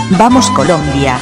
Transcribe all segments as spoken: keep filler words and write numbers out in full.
Vamos Colombia.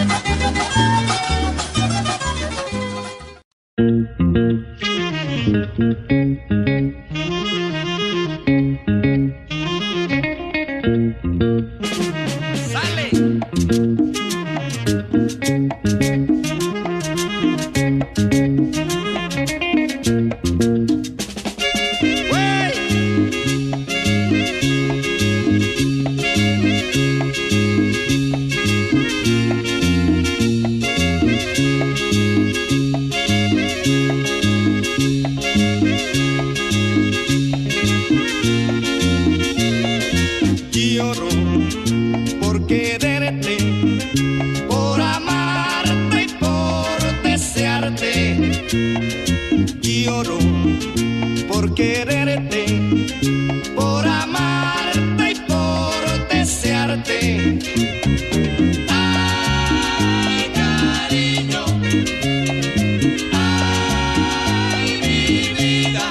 Lloro por quererte, por amarte y por desearte. Lloro por quererte, por amarte y por desearte. Ay, cariño, ay, mi vida.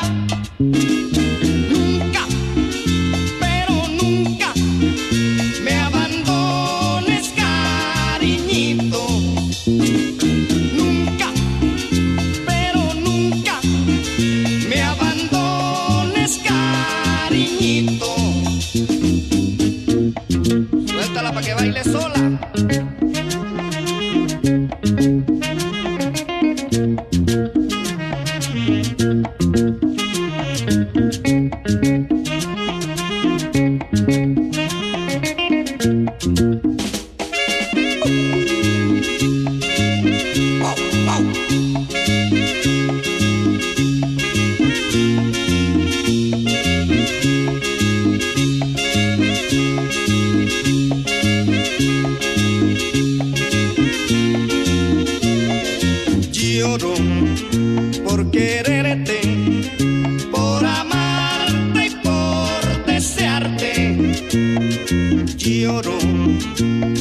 Nunca, pero nunca me abandones, cariñito. Nunca, pero nunca me abandones, cariñito. Suéltala pa' que baile sola. Lloro por quererte, por amarte y por desearte. Lloro